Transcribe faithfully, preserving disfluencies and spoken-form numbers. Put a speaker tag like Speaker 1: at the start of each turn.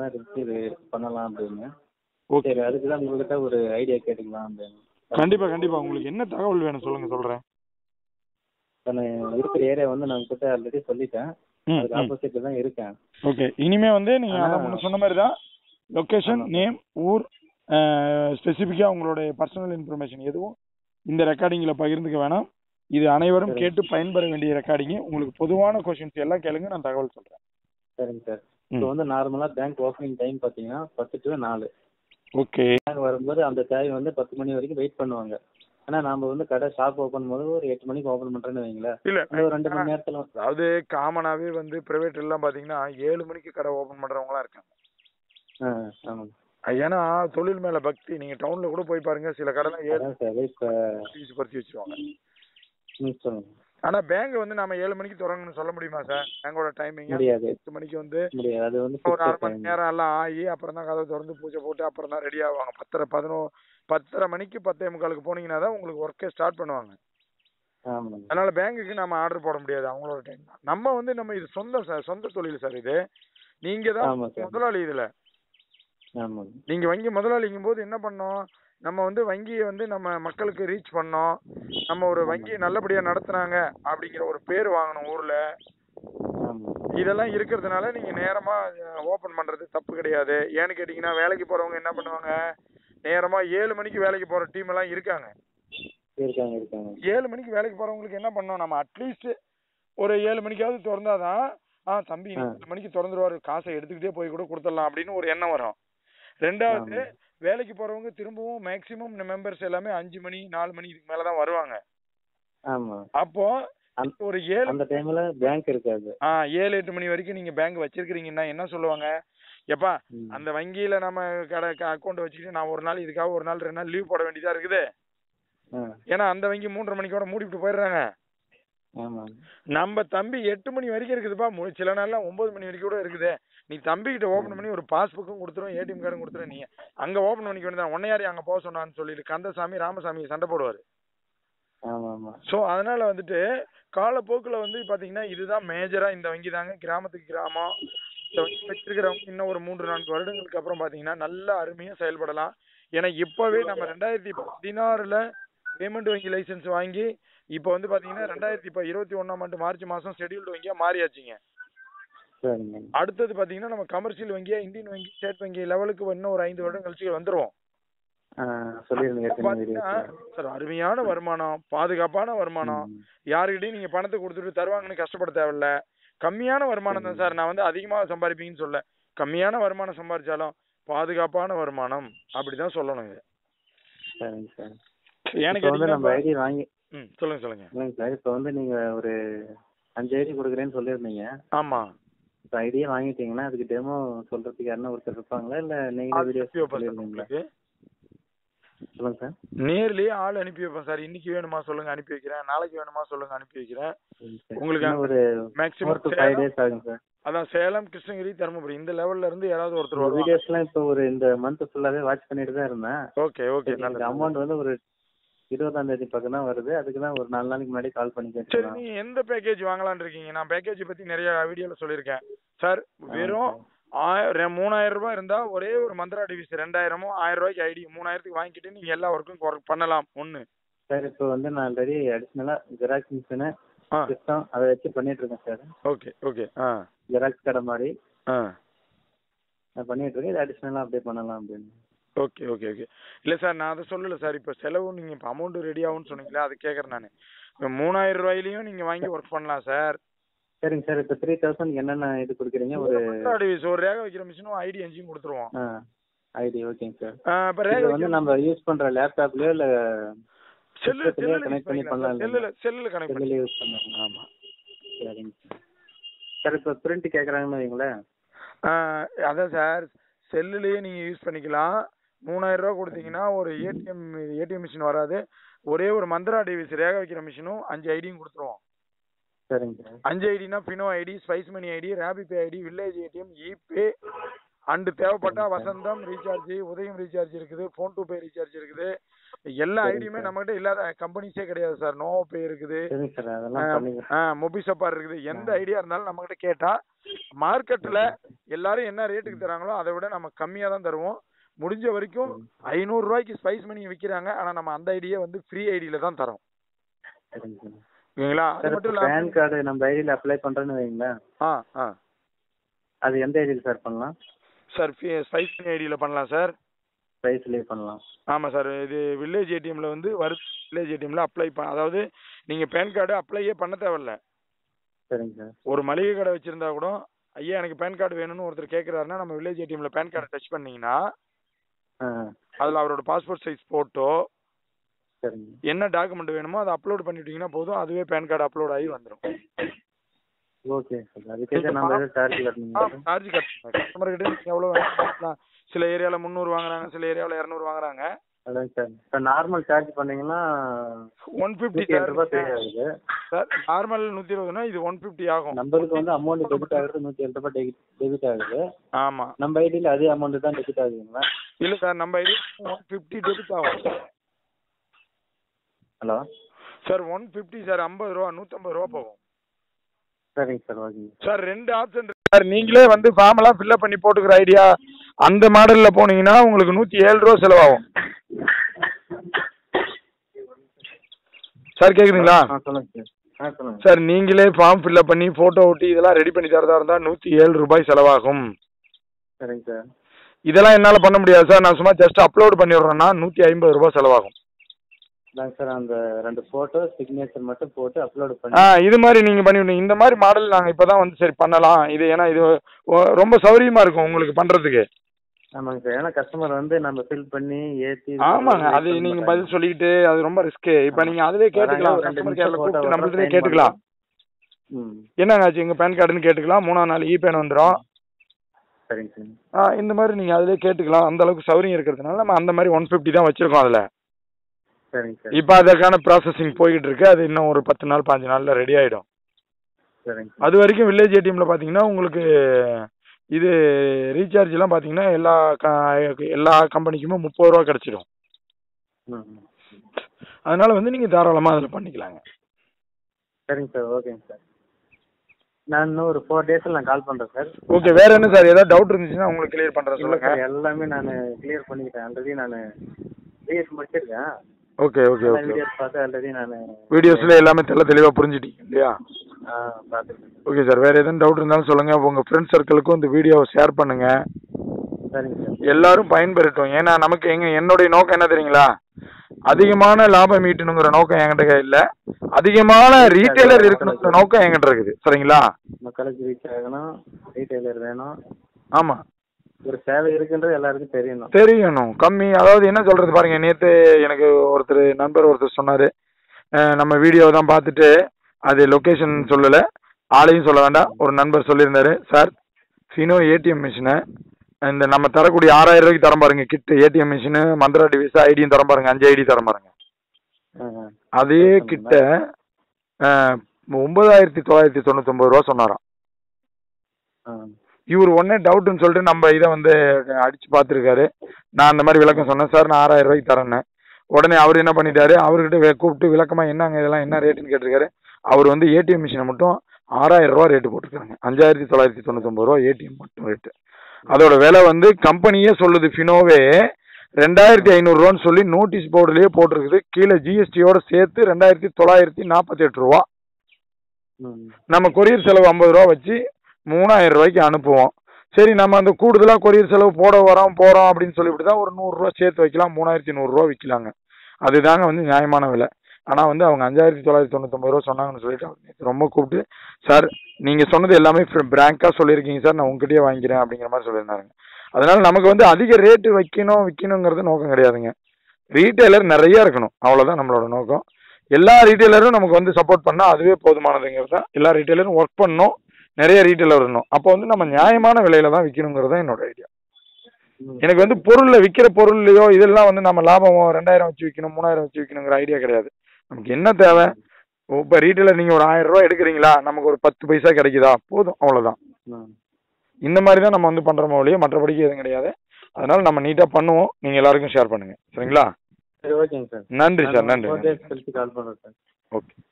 Speaker 1: தான் இருந்துச்சு, இது பண்ணலாம் அப்படின்னு.
Speaker 2: ஓகே,
Speaker 1: சரி, அதுக்கு தான் உங்ககிட்ட ஒரு ஐடியா கேட்டுக்கலாம் அப்படின்னு.
Speaker 2: கண்டிப்பா கண்டிப்பா. உங்களுக்கு என்ன தகவல் வேணும் சொல்லுங்க, சொல்றேன்.
Speaker 1: நான் இருக்கிற ஏரியா வந்து நான் கிட்ட ஆல்ரெடி சொல்லிட்டேன்.
Speaker 2: ம்
Speaker 1: அதுக்கு
Speaker 2: ம்
Speaker 1: ஆப்போசிட்ல தான் இருக்கேன்.
Speaker 2: ஓகே. இனிமே வந்து நீங்க
Speaker 1: ஆனா
Speaker 2: அதான் முன்ன சொன்ன மாதிரி தான் லொகேஷன்,
Speaker 1: ஆமாம்
Speaker 2: நேம், ஊர், ஸ்பெசிஃபிக்காக உங்களுடைய பர்சனல் இன்ஃபர்மேஷன் எதுவும் இந்த ரெக்கார்டிங்கில் பகிர்ந்துக்க வேணாம். இது அனைவரும்
Speaker 1: சரிங்க
Speaker 2: கேட்டு பயன்பெற வேண்டிய ரெக்கார்டிங்கு. உங்களுக்கு பொதுவான கொஷின்ஸ் எல்லாம் கேளுங்க, நான் தகவல் சொல்கிறேன்.
Speaker 1: சரிங்க சார். இப்போ
Speaker 2: ம்
Speaker 1: வந்து நார்மலாக பேங்க் ஓப்பனிங் டைம் பார்த்தீங்கன்னா பத்து டு நாலு.
Speaker 2: ஓகே.
Speaker 1: பேங்க் வரும்போது அந்த தேவை வந்து பத்து மணி வரைக்கும் வெயிட் பண்ணுவாங்க. ஆனால் நாம் வந்து கடை ஷாப் ஓப்பன் போது ஒரு எட்டு மணிக்கு ஓப்பன் பண்ணுறேன்னு வைங்களேன்,
Speaker 2: இல்லை,
Speaker 1: அந்த ஒரு ரெண்டு மணி நேரத்தில்
Speaker 2: அதாவது காமனாகவே வந்து ப்ரைவேட் எல்லாம் பார்த்தீங்கன்னா ஏழு மணிக்கு கடை ஓப்பன் பண்ணுறவங்களாம் இருக்காங்க.
Speaker 1: ஆ ஆமாங்க.
Speaker 2: ஏன்னா தொழில் மேலே பக்தி. நீங்கள் டவுனில் கூட போய் பாருங்க, சில கடைலாம் ஏழு
Speaker 1: அதான் சார் இப்போ
Speaker 2: பறிச்சு பறிச்சு வச்சுருவாங்க.
Speaker 1: ம் சொல்லுங்கள்.
Speaker 2: ஆனா பேங்க் வந்து நம்ம ஏழு மணிக்கு திறங்கணும்னு சொல்ல முடியுமா சார்? பேங்கோட டைமிங்
Speaker 1: முடியாது
Speaker 2: எட்டு மணிக்கு வந்து
Speaker 1: முடியாது அது வந்து
Speaker 2: ஒரு அரை
Speaker 1: ஃபிக்ஸட்
Speaker 2: மணி
Speaker 1: டைம்.
Speaker 2: நேரம் எல்லாம் ஆகி அப்புறம் தான் கதவை திறந்து பூஜை போட்டு அப்புறம் தான் ரெடி ஆவாங்க. பத்தரை பதினோ பத்தரை மணிக்கு பத்தே முக்காலுக்கு போனீங்கன்னா தான் உங்களுக்கு ஒர்க்கே ஸ்டார்ட் பண்ணுவாங்க.
Speaker 1: ஆமாங்க.
Speaker 2: அதனால பேங்குக்கு நம்ம ஆர்டர் போட முடியாது, அவங்களோட டைம் தான். நம்ம வந்து நம்ம இது சொந்த சார், சொந்த தொழில் சார் இது. நீங்க தான்
Speaker 1: ஆமாம் சார்.
Speaker 2: முதலாளி இதுல.
Speaker 1: ஆமாங்க.
Speaker 2: நீங்க வங்கி முதலாளிங்கும் போது என்ன பண்ணோம், நம்ம வந்து வங்கியை வந்து நம்ம மக்களுக்கு ரீச் பண்ணோம். நம்ம ஒரு வங்கியை நல்லபடியா நடத்துனாங்க அப்படிங்கிற ஒரு பேர் வாங்கணும் ஊர்ல.
Speaker 1: ஆமாம்.
Speaker 2: இதெல்லாம் இருக்கிறதுனால நீங்க நேரமா ஓபன் பண்றது தப்பு கிடையாது. ஏன்னு கேட்டீங்கன்னா வேலைக்கு போறவங்க என்ன பண்ணுவாங்க, நேரமா ஏழு மணிக்கு வேலைக்கு போற டீம் எல்லாம் இருக்காங்க.
Speaker 1: இருக்காங்க இருக்காங்க.
Speaker 2: ஏழு மணிக்கு வேலைக்கு போறவங்களுக்கு என்ன பண்ணோம், நம்ம அட்லீஸ்ட் ஒரு ஏழு மணிக்காவது திறந்தாதான் ஆ தம்பி
Speaker 1: ஆ
Speaker 2: ஏழு மணிக்கு திறந்துருவாரு, காசை எடுத்துக்கிட்டே போய் கூட கொடுத்துடலாம் அப்படின்னு ஒரு எண்ணம் வரும். ரெண்டாவது,
Speaker 1: ஆமாம்.
Speaker 2: வேலைக்கு போறவங்க திரும்பவும் மேக்சிமம் மெம்பர்ஸ் எல்லாமே அஞ்சு மணி நாலு மணி இதுக்கு மேலதான் வருவாங்க.
Speaker 1: ஆமாம்.
Speaker 2: அப்போ
Speaker 1: அந்த
Speaker 2: ஒரு ஏழு
Speaker 1: அந்த டைம்ல பேங்க் இருக்காது.
Speaker 2: ஆ ஏழு எட்டு மணி வரைக்கும் நீங்க பேங்க் வச்சிருக்கீங்கன்னா என்ன சொல்லுவாங்க, எப்பா
Speaker 1: ம்.
Speaker 2: அந்த வங்கியில நம்ம கடை அக்கௌண்ட் வச்சுக்கிட்டு நான் ஒரு நாள் இதுக்காக ஒரு நாள் ரெண்டு நாள் லீவ் போட வேண்டியதா இருக்குது.
Speaker 1: ஆ
Speaker 2: ஏன்னா அந்த வங்கி மூன்றரை மணிக்கோட மூடிட்டு போயிடுறாங்க.
Speaker 1: ஆமாம்.
Speaker 2: நம்ம தம்பி எட்டு மணி வரைக்கும் இருக்குதுப்பா, மு- சில நாள்லாம் ஒன்பது மணி வரைக்கும் கூட இருக்குது. நீ தம்பி கிட்ட ஓபன் பண்ணி ஒரு பாஸ்புக்கும் கொடுத்துரும், ஏடிஎம் கார்டும் கொடுத்துரும், நீ அங்க ஓபன் பண்ணிக்க வேண்டியதான். உன்னை யாரையும் அங்க போக சொன்னான்னு சொல்லிட்டு கந்தசாமி ராமசாமி சண்டை போடுவாரு.
Speaker 1: ஆமாம் ஆமாம்.
Speaker 2: ஸோ அதனால வந்துட்டு காலப்போக்கில் வந்து பாத்தீங்கன்னா இதுதான் மேஜரா இந்த வங்கி தாங்க. கிராமத்துக்கு கிராமம் இந்த வங்கி வச்சிருக்கிறவங்க இன்னும் ஒரு மூன்று நான்கு வருடங்களுக்கு அப்புறம் பாத்தீங்கன்னா நல்ல அருமையா செயல்படலாம். ஏன்னா இப்பவே நம்ம ரெண்டாயிரத்தி பதினாறுல பேமெண்ட் வங்கி லைசன்ஸ் வாங்கி இப்போ வந்து பாத்தீங்கன்னா ரெண்டாயிரத்தி இப்போ இருபத்தி ஒன்னாம் ஆண்டு மார்ச் மாசம் ஷெட்யூல்டு வங்கியா மாறியாச்சுங்க.
Speaker 1: சரிங்க.
Speaker 2: அடுத்தது பாத்தீங்கன்னா நம்ம கமர்ஷியல் வங்கியா இந்தியன் வங்கி ஸ்டேட் வங்கி லெவலுக்கு இன்னும் ஒரு ஐந்து வருடம் கழிச்சு வந்துருவோம்.
Speaker 1: ஆ சொல்லியிருந்தீங்க ஏற்கனவே
Speaker 2: பாத்தீங்கன்னா
Speaker 1: வீடியோஸ்ல.
Speaker 2: சார் அருமையான வருமானம், பாதுகாப்பான வருமானம்.
Speaker 1: ம்.
Speaker 2: யாருக்கிட்டையும் நீங்க பணத்தை கொடுத்துட்டு தருவாங்கன்னு கஷ்டப்பட தேவையில்ல. கம்மியான வருமானம் தான்
Speaker 1: சரிங்க.
Speaker 2: சார். நான் வந்து அதிகமா சம்பாதிப்பீங்கன்னு சொல்ல, கம்மியான வருமானம் சம்பாதிச்சாலும் பாதுகாப்பான வருமானம் அப்படிதான் சொல்லணும் இது.
Speaker 1: சரிங்க சார்.
Speaker 2: ஏன்னு
Speaker 1: இப்போ வந்து நம்ம
Speaker 2: கேட்டீங்கன்னா
Speaker 1: ஐடி வாங்கி
Speaker 2: ம் சொல்லுங்க சொல்லுங்க.
Speaker 1: இல்லைங்க சார், இப்போ வந்து நீங்க ஒரு அஞ்சு ஐடி கொடுக்குறேன்னு சொல்லியிருந்தீங்க.
Speaker 2: ஆமா,
Speaker 1: இப்போ ஐடியே வாங்கிட்டீங்கன்னா அதுக்கு டெமோ சொல்றதுக்கு யாருன்னா ஒருத்தர் இருப்பாங்களா, இல்லை நீங்களே
Speaker 2: அது
Speaker 1: வீடியோஸ்
Speaker 2: அனுப்பி வைப்பேன் சார்
Speaker 1: சொல்லியிருந்தீங்களா?
Speaker 2: உங்களுக்கு.
Speaker 1: சொல்லுங்க சார்.
Speaker 2: நேர்லயே ஆள் அனுப்பி வைப்பேன் சார். இன்னைக்கு வேணுமா சொல்லுங்க அனுப்பி வைக்கிறேன், நாளைக்கு வேணுமா சொல்லுங்க அனுப்பி வைக்கிறேன்.
Speaker 1: சரிங்க சார்.
Speaker 2: உங்களுக்கு
Speaker 1: இன்னும் ஒரு
Speaker 2: maximum
Speaker 1: four to five days ஆகும் சார்.
Speaker 2: அதான் சேலம், கிருஷ்ணகிரி, தருமபுரி இந்த லெவல்ல இருந்து யாராவது ஒருத்தர்
Speaker 1: உங்க
Speaker 2: வருவாங்க.
Speaker 1: வீடியோஸ்லாம் இப்போ ஒரு இந்த மந்த் ஃபுல்லாவே வாட்ச் பண்ணிட்டு தான் இருந்தேன்.
Speaker 2: ஓகே ஓகே
Speaker 1: எனக்கு
Speaker 2: நல்லது.
Speaker 1: அமௌண்ட் வந்து ஒரு இருபதாம் தேதி பக்கம் தான் வருது. அதுக்கு தான் ஒரு நாலு நாளைக்கு முன்னாடி கால் பண்ணி
Speaker 2: சரி,
Speaker 1: கேட்டுக்கலாம்.
Speaker 2: நீ எந்த பேக்கேஜ் வாங்கலாம்னு இருக்கீங்க? நான் பேக்கேஜ் பத்தி நிறைய வீடியோல சொல்லியிருக்கேன் சார். வெறும் ஆயிரம் மூணாயிரம் ரூபாய் இருந்தா ஒரே ஒரு மந்த்ரா டிவிஸ் ரெண்டாயிரமோ ஆயிரம் ரூபாய்க்கு ஐடி மூணாயிரத்துக்கு வாங்கிட்டு நீங்க எல்லா ஒர்க்கும் ஒர்க் பண்ணலாம். ஒண்ணு
Speaker 1: சார் இப்போ வந்து நான் ஆல்ரெடி அடிஷ்னலாக ஜெராக்ஸ் மிஷினு
Speaker 2: ஆ
Speaker 1: சிஸ்டம் அதை வச்சு பண்ணிட்டு இருக்கேன் சார்.
Speaker 2: ஓகே ஓகே ஆ
Speaker 1: ஜெராக்ஸ் கடை மாதிரி
Speaker 2: ஆ
Speaker 1: நான் பண்ணிட்டு இருக்கேன். இது அடிஷ்னலாக அப்படியே பண்ணலாம் அப்படின்னு.
Speaker 2: ஓகே ஓகே ஓகே இல்லை சார், நான் அதை சொல்லலை சார். இப்போ செலவு நீங்கள் இப்போ அமௌண்ட் ரெடி ஆகும்னு சொன்னீங்களா, அது கேட்குறேன் நான். இப்போ மூணாயிரம் ரூபாயிலையும் நீங்கள் வாங்கி ஒர்க் பண்ணலாம் சார்.
Speaker 1: சரிங்க சார். இப்போ த்ரீ தௌசண்ட் என்னென்ன இது கொடுக்குறீங்க? ஒரு
Speaker 2: டிவிஸ் ஒரு ரேக வைக்கிற மிஷினும் ஐடி அஞ்சும் கொடுத்துருவோம்.
Speaker 1: ஆ ஐடி ஓகேங்க சார்.
Speaker 2: இப்போ
Speaker 1: இது
Speaker 2: ரேக
Speaker 1: வந்து நம்ம யூஸ் பண்ணுற லேப்டாப்லேயோ இல்லை
Speaker 2: செல்லு
Speaker 1: சிஸ்டத்துலேயோ
Speaker 2: செல்லுல
Speaker 1: கனெக்ட் பண்ணி பண்ணலாம்.
Speaker 2: செல்லுல செல்லுல கனெக்ட் பண்ணி
Speaker 1: செல்லுலேயே யூஸ் பண்ணலாம்.
Speaker 2: ஆமாம்.
Speaker 1: சரிங்க சார். சார் இப்போ பிரிண்ட் கேட்குறாங்கன்னு வைங்களேன்.
Speaker 2: அதான் சார், செல்லுலேயே நீங்கள் யூஸ் பண்ணிக்கலாம். மூணாயிரம் ரூபா கொடுத்தீங்கன்னா ஒரு ஏடிஎம் ஏடிஎம் மிஷின் வராது, ஒரே ஒரு மந்த்ரா டிவிஸ் ரேக வைக்கிற மிஷினும் அஞ்சு ஐடியும் கொடுத்துருவோம்.
Speaker 1: சரிங்க சார்.
Speaker 2: அஞ்சு ஐடினா Fino ID, spice money ID, RapiPay ID, village ATM, இபே, அண்டு தேவைப்பட்டா
Speaker 1: சரிங்க sir.
Speaker 2: Vasantham recharge, Udhayam recharge இருக்குது, ஃபோன் டு பே ரீசார்ஜ் இருக்குது. எல்லா
Speaker 1: சரிங்க
Speaker 2: ஐடியுமே
Speaker 1: சார்.
Speaker 2: நம்மகிட்ட இல்லாத கம்பெனிஸே கிடையாது சார். நோவோ பே இருக்குது,
Speaker 1: சரிங்க சார், அதெல்லாம் பண்ணிக்கிறேன்.
Speaker 2: மொபிசப்பார் இருக்குது. எந்த
Speaker 1: ஆ.
Speaker 2: ஐடியா இருந்தாலும் நம்மகிட்ட கேட்டா மார்க்கெட்ல
Speaker 1: சரிங்க சார்.
Speaker 2: எல்லாரும் என்ன ரேட்டுக்கு
Speaker 1: ம்.
Speaker 2: தராங்களோ அதை விட நம்ம கம்மியா தான் தருவோம். முடிஞ்ச வரைக்கும்
Speaker 1: சரிங்க
Speaker 2: ஐநூறு ரூபாய்க்கு ஸ்பைஸ் மணி விற்கிறாங்க. ஆனா நம்ம அந்த ஐடியா வந்து ஃப்ரீ ஐடியில தான் தரோம்.
Speaker 1: சரிங்க சார்.
Speaker 2: ஓகேங்களா? அது
Speaker 1: சார்
Speaker 2: மட்டும்
Speaker 1: இப்போ
Speaker 2: இல்லாம
Speaker 1: பேன் கார்டு நம்ம ஐடியில் அப்ளை பண்ணுறேன்னு வைங்களேன்,
Speaker 2: ஆ ஆ
Speaker 1: அது எந்த ஐடியில் சார் பண்ணலாம்?
Speaker 2: சார் ஸ்பைஸ் மணி ஐடியில பண்ணலாம் சார்.
Speaker 1: ப்ரைஸ்லேயே பண்ணலாம்.
Speaker 2: ஆமாம் சார். இது வில்லேஜ் ஏடிஎம்ல வந்து வருது. வில்லேஜ் ஏடிஎம்ல அப்ளை பண்ண, அதாவது நீங்கள் பேன் கார்டு அப்ளையே பண்ண தேவையில்ல.
Speaker 1: சரிங்க சார்.
Speaker 2: ஒரு மளிகை கடை வச்சிருந்தா கூட ஐயா எனக்கு பேன் கார்டு வேணும்னு ஒருத்தர் கேட்குறாருன்னா நம்ம வில்லேஜ் ஏடிஎம்ல பேன் கார்டை டச் பண்ணீங்கன்னா
Speaker 1: ஆ
Speaker 2: அதில் அவரோட பாஸ்போர்ட் சைஸ் ஃபோட்டோ,
Speaker 1: சரிங்க.
Speaker 2: என்ன டாக்குமெண்ட் வேணுமோ அதை அப்லோட் பண்ணிட்டீங்கன்னா போதும், அதுவே பேன் கார்டு அப்லோட் ஆகி வந்துடும்.
Speaker 1: Okay sir. அதுக்கேற்ற நம்ம எதுவும் சார்ஜ் கட்டணுங்களா சார்?
Speaker 2: சார்ஜ் கட்டணும். கஸ்டமர் கிட்ட நீங்கள் எவ்வளோ வேணும், சில ஏரியாவில் முந்நூறு வாங்குறாங்க, சில ஏரியாவில் இரநூறு வாங்குறாங்க.
Speaker 1: அதான் சார். இப்போ நார்மல் சார்ஜ் பண்ணீங்கன்னா
Speaker 2: ஒன் ஃபிஃப்டி
Speaker 1: நூற்றி எட்டு ரூபா பே ஆகுது
Speaker 2: சார். நார்மல் நூற்றி இருபதுனா இது ஒன் ஃபிஃப்டி ஆகும்.
Speaker 1: நம்மளுக்கு வந்து அமௌண்ட் டெபிட் ஆகுறது நூற்றி ஏழு ரூபாய் டெபிட் டெபிட் ஆகுது.
Speaker 2: ஆமாம்.
Speaker 1: நம்ம ஐடியில் அதே அமௌண்ட் தான் டெபிட் ஆகுதுங்களா?
Speaker 2: இல்லை சார், நம்ம ஐடி ஒன் ஃபிஃப்டி டெபிட் ஆகும்.
Speaker 1: Hello
Speaker 2: sir one fifty sir, ஐம்பது ரூபா நூற்றம்பது ரூபா போகும்.
Speaker 1: சரிங்க சார். ஓகேங்க
Speaker 2: சார் ரெண்டு ஆப்ஷன் இருக்கு சார். நீங்களே வந்து ஃபார்மெல்லாம் ஃபில்அப் பண்ணி போட்டுக்கிற ஐடியா அந்த மாடலில் போனீங்கன்னா உங்களுக்கு நூற்றி ஏழு ரூபா செலவாகும். சார் கேட்குதுங்களா?
Speaker 1: ஆ சொல்லுங்கள் சார். ஆ சொல்லுங்கள்
Speaker 2: சார். நீங்களே ஃபார்ம் ஃபில்அப் பண்ணி ஃபோட்டோ ஒட்டி இதெல்லாம் ரெடி பண்ணி தரதா இருந்தால் நூற்றி ஏழு ரூபாய் செலவாகும்.
Speaker 1: சரிங்க சார்.
Speaker 2: இதெல்லாம் என்னால் பண்ண முடியாது சார். நான் சும்மா ஜஸ்ட் அப்லோட் பண்ணி விட்றேன்னா நூற்றி ஐம்பது ரூபாய் செலவாகும்.
Speaker 1: அதாங்க சார், அந்த ரெண்டு ஃபோட்டோ சிக்னேச்சர் மட்டும் போட்டு அப்லோட்
Speaker 2: ஆ
Speaker 1: பண்ணி.
Speaker 2: இது மாதிரி நீங்கள் பண்ணிவிடுங்க. இந்த மாதிரி மாடல் நாங்கள் இப்போ தான் வந்து சரி பண்ணலாம் இது, ஏன்னா இது ஒ- ரொம்ப சௌகரியமாக இருக்கும் உங்களுக்கு பண்ணுறதுக்கு.
Speaker 1: ஆமாங்க சார். ஏன்னா கஸ்டமர் வந்து நம்ம ஃபில் பண்ணி ஏற்றி.
Speaker 2: ஆமாங்க. அது நீங்கள் பதில் சொல்லிக்கிட்டு அது ரொம்ப ரிஸ்க்கு. இப்போ நீங்கள் அதுவே கேட்டுக்கலாம், கஸ்டமர் கேரில் கூப்பிட்டு நம்மளதுலேயே கேட்டுக்கலாம்.
Speaker 1: ம்
Speaker 2: என்னங்க ஆச்சு எங்கள் பேன் கார்டுன்னு கேட்டுக்கலாம். மூணாம் நாள் இ பேன் வந்துடும்.
Speaker 1: சரிங்க சார்.
Speaker 2: ஆ இந்த மாதிரி நீங்கள் அதிலே கேட்டுக்கலாம். அந்த அளவுக்கு சௌகரியம் இருக்கிறதுனால நம்ம அந்த மாதிரி ஒன் ஃபிஃப்டி தான் வச்சுருக்கோம் அதில்.
Speaker 1: சரிங்க சார்.
Speaker 2: இப்போ அதற்கான ப்ராசஸிங் போய்கிட்டு இருக்கு. அது இன்னும் ஒரு பத்து நாள் பாஞ்சு நாளில் ரெடி ஆகிடும்.
Speaker 1: சரிங்க சார்.
Speaker 2: அது வரைக்கும் வில்லேஜ் ஏடிஎம்ல பார்த்தீங்கன்னா உங்களுக்கு இது ரீசார்ஜ்லாம் பார்த்தீங்கன்னா எல்லா க எல்லா கம்பெனிக்குமே முப்பது ரூபா கிடச்சிடும்.
Speaker 1: ம் ம்.
Speaker 2: அதனால வந்து நீங்கள் தாராளமாக அதில் பண்ணிக்கலாங்க.
Speaker 1: சரிங்க சார். ஓகேங்க சார். நான் இன்னும் ஒரு ஃபோர் டேஸில் நான் கால் பண்ணுறேன் சார்.
Speaker 2: ஓகே. வேற என்ன சார், ஏதாவது டவுட் இருந்துச்சுன்னா உங்களுக்கு கிளியர் பண்ணுறேன்
Speaker 1: இல்லை
Speaker 2: சொல்லுங்க.
Speaker 1: சார், எல்லாமே நான் கிளியர் பண்ணிக்கிட்டேன். ஆல்ரெடி நான் பிஎஸ் முடிச்சிருக்கேன்.
Speaker 2: Okay okay okay.
Speaker 1: வீடியோஸ் பார்த்து ஆல்ரெடி நான்
Speaker 2: வீடியோஸில் எல்லாமே தெள்ள தெளிவாக புரிஞ்சுட்டீங்க இல்லையா?
Speaker 1: ஆ பார்த்துருக்கேன்.
Speaker 2: Okay sir. வேறு எதுவும் டவுட் இருந்தாலும் சொல்லுங்கள். உங்கள் ஃப்ரெண்ட்ஸ் சர்க்கிளுக்கும் இந்த வீடியோவை ஷேர் பண்ணுங்கள்.
Speaker 1: சரிங்க சார்.
Speaker 2: எல்லாரும் பயன்பெறட்டும். ஏன்னா நமக்கு எங்க என்னுடைய நோக்கம் என்ன தெரியுங்களா, அதிகமான லாபம் ஈட்டணுங்கிற நோக்கம் என்கிட்ட இல்லை, அதிகமான ரீட்டைலர் இருக்கணுங்கிற நோக்கம் என்கிட்ட இருக்குது. சரிங்களா?
Speaker 1: மக்களுக்கு ரீச் ஆகணும், ரீட்டைலர் வேணும்.
Speaker 2: ஆமாம்.
Speaker 1: ஒரு சேவை இருக்குன்றது எல்லாருக்கும் தெரியணும்.
Speaker 2: தெரியணும். கம்மி, அதாவது என்ன சொல்கிறது பாருங்கள், நேற்று எனக்கு ஒருத்தர் நண்பர் ஒருத்தர் சொன்னார், நம்ம வீடியோவை தான் பார்த்துட்டு அது லொக்கேஷன் சொல்லலை, ஆளையும் சொல்ல வேண்டாம், ஒரு நண்பர் சொல்லியிருந்தாரு, சார் ஃபினோ ஏடிஎம் மிஷினை இந்த நம்ம தரக்கூடிய ஆறாயிரம் ரூபாய்க்கு தரம் பாருங்க, kit ATM machine Mantra device ஐடியும் தரம் பாருங்க, அஞ்சு ஐடி தரம் பாருங்க. அதே கிட்ட ஒன்பதாயிரத்தி தொள்ளாயிரத்தி தொண்ணூத்தி ஒன்பது ரூபா சொன்னாராம். இவர் உடனே டவுட்டுன்னு சொல்லிட்டு நம்ம இதை வந்து அடிச்சு பார்த்துருக்காரு. நான் அந்த மாதிரி விளக்கம் சொன்னேன், சார் நான் ஆறாயிரம் ரூபாய்க்கு தரேன்னு. உடனே அவர் என்ன பண்ணிட்டாரு, அவர்கிட்ட கூப்பிட்டு விளக்கமா என்னங்க இதெல்லாம் என்ன ரேட்டுன்னு கேட்டிருக்காரு. அவர் வந்து ஏடிஎம் மிஷினை மட்டும் ஆறாயிரம் ரூபா ரேட்டு போட்டுருக்காங்க. அஞ்சாயிரத்தி தொள்ளாயிரத்தி தொண்ணூத்தி ஒன்பது ரூபா ஏடிஎம் மட்டும் ரேட்டு. அதோட விலை வந்து கம்பெனியே சொல்லுது, ஃபினோவே ரெண்டாயிரத்தி ஐநூறு ரூபான்னு சொல்லி நோட்டீஸ் போர்டுலயே போட்டிருக்குது. கீழே ஜிஎஸ்டியோட சேர்த்து ரெண்டாயிரத்தி தொள்ளாயிரத்தி நாற்பத்தி எட்டு ரூபா. நம்ம கொரியர் செலவு ஐம்பது ரூபா வச்சு மூணாயிரம் ரூபாய்க்கு அனுப்புவோம். சரி, நம்ம அந்த கூடுதலாக கொரியர் செலவு போட வரோம் போகிறோம் அப்படின்னு சொல்லிவிட்டு தான் ஒரு நூறுரூவா சேர்த்து வைக்கலாம், மூணாயிரத்தி நூறுரூவா விற்கலாங்க. அதுதாங்க வந்து நியாயமான விலை. ஆனால் வந்து அவங்க அஞ்சாயிரத்தி தொள்ளாயிரத்தி தொண்ணூத்தொம்பது ரூபா சொன்னாங்கன்னு சொல்லிட்டு அவர் ரொம்ப கூப்பிட்டு, சார் நீங்கள் சொன்னது எல்லாமே பிராங்காக சொல்லியிருக்கீங்க சார், நான் உங்ககிட்டயே வாங்கிக்கிறேன் அப்படிங்கிற மாதிரி சொல்லியிருந்தாருங்க. அதனால நமக்கு வந்து அதிக ரேட்டு வைக்கணும் விற்கணுங்கிறது நோக்கம் கிடையாதுங்க. ரீட்டைலர் நிறைய இருக்கணும், அவ்வளோதான் நம்மளோட நோக்கம். எல்லா ரீட்டைலரும் நமக்கு வந்து சப்போர்ட் பண்ணால் அதுவே போதுமானதுங்கிறது தான். எல்லா ரீட்டைலரும் ஒர்க் பண்ணணும், நிறைய ரீட்டைலர் வரணும். அப்போ வந்து நம்ம நியாயமான விலையில தான் விற்கணுங்கிறது தான் என்னோட ஐடியா. எனக்கு வந்து பொருளில் விற்கிற பொருள்லையோ இதெல்லாம் வந்து நம்ம லாபம் ரெண்டாயிரம் வச்சு விற்கணும் மூணாயிரம் வச்சு விற்கணுங்கிற ஐடியா கிடையாது. நமக்கு என்ன தேவை, இப்போ ரீட்டைலர் நீங்கள் ஒரு ஆயிரம் ரூபா எடுக்கிறீங்களா, நமக்கு ஒரு பத்து பைசா கிடைக்குதா, போதும், அவ்வளோதான். இந்த மாதிரி தான் நம்ம வந்து பண்றோமோ ஒழிய மற்றபடிக்கு எதுவும் கிடையாது. அதனால நம்ம நீட்டா பண்ணுவோம். நீங்க எல்லாருக்கும் ஷேர் பண்ணுங்க. சரிங்களா?
Speaker 1: சரி, ஓகேங்க சார்.
Speaker 2: நன்றி
Speaker 1: நான்
Speaker 2: சார்.
Speaker 1: ஒரு
Speaker 2: நன்றி
Speaker 1: ஃபோர்
Speaker 2: நன்றி.
Speaker 1: டேஸ் கழிச்சு கால் பண்ணுறேன் சார்.
Speaker 2: ஓகே.